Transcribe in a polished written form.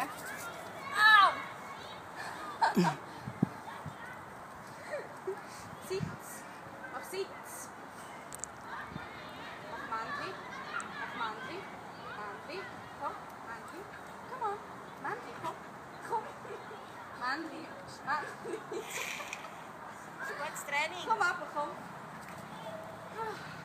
gell? Au! Sitz. Auf Sitz. Auf Mandli. Auf Mandli. Mandli. Komm. Mandli. Come on. Mandli, komm. Komm. Mandli. Mandli. Gutes Training. Komm ab, komm.